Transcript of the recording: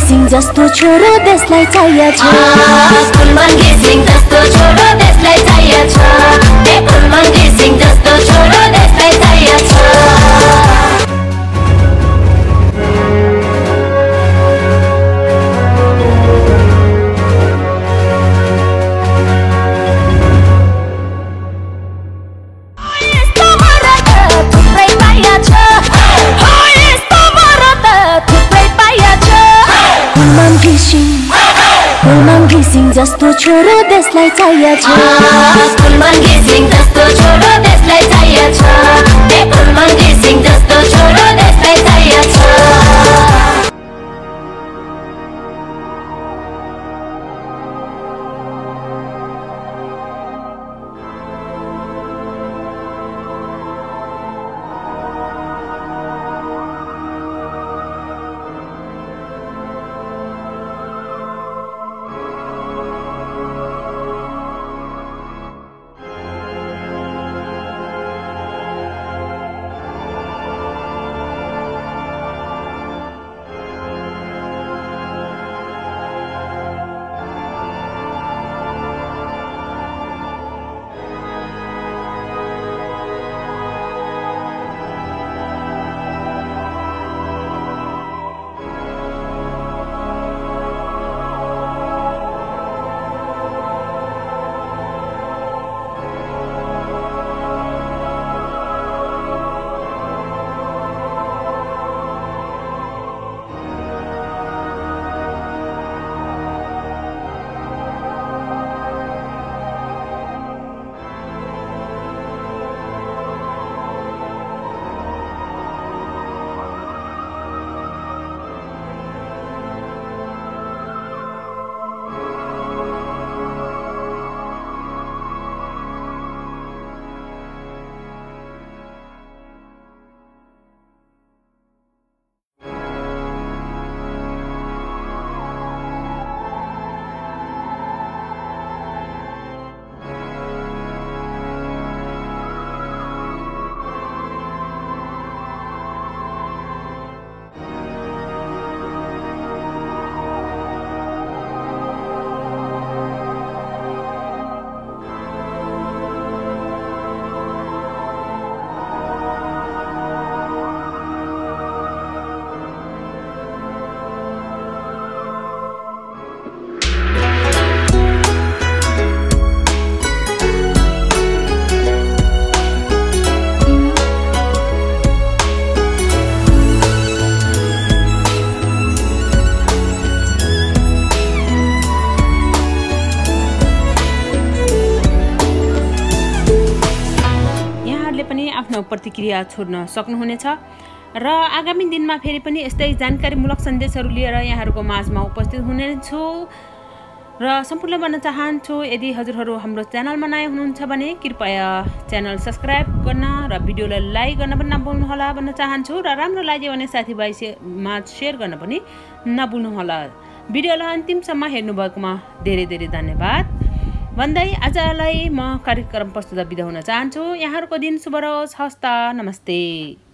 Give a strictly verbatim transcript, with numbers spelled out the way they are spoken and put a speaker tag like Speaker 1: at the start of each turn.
Speaker 1: घिसिङ जस्तो छोरो देशलाई चाहिएछ
Speaker 2: कुलमान घिसिङ जस्तो छोरो देशलाई चाहिएछ ए कुलमान घिसिङ जस्तो छोरो देशलाई चाहिएछ
Speaker 1: कुलमान घिसिङ जस्तो छोरो देशलाई चाहिएछ
Speaker 2: कुलमान घिसिङ जस्तो छोरो देशलाई चाहिएछ ए कुलमान घिसिङ जस्तो छोरो देशलाई चाहिएछ
Speaker 3: प्रतिक्रिया छोड्न सक्नुहुनेछ र आगामी दिनमा फेरि पनि यस्तै जानकारीमूलक सन्देशहरू लिएर यहाँहरूको माझमा उपस्थित हुनेछु र सम्पूर्ण भन्न चाहन्छु यदि हजुरहरू हाम्रो च्यानलमा नयाँ हुनुहुन्छ भने कृपया च्यानल सब्स्क्राइब गर्न र भिडियोलाई लाइक गर्न पनि नभुल्नुहोला भन्न चाहन्छु र राम्रो लाग्यो भने साथीभाइ माझ सेयर गर्न पनि नभुल्नुहोला। भिडियोलाई अन्तिमसम्म हेर्नुभएकोमा धेरै धेरै धन्यवाद भन्दै आजलाई म कार्यक्रम प्रस्तुत बिदा हुन चाहन्छु। यहाँहरूको दिन शुभ रहोस्। हस्त नमस्ते।